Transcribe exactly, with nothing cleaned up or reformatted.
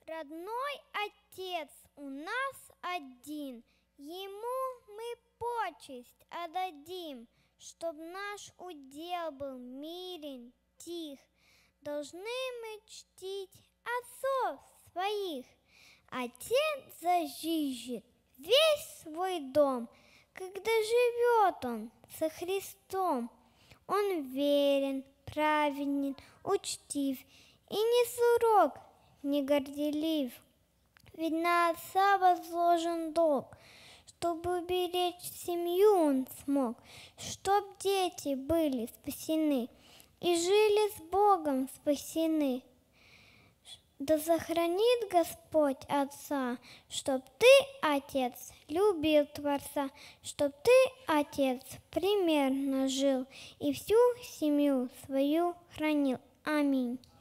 Родной Отец у нас один, Ему мы почесть отдадим, Чтоб наш удел был мирен, тих. Должны мы чтить отцов своих. Отец зажижет весь свой дом, Когда живет он со Христом. Он верен, праведен, учтив и не сурок, не горделив. Ведь на отца возложен долг, чтобы уберечь семью он смог, чтоб дети были спасены и жили с Богом спасены. Да сохранит Господь Отца, чтоб ты, Отец, любил Творца, чтоб ты, Отец, примерно жил и всю семью свою хранил. Аминь.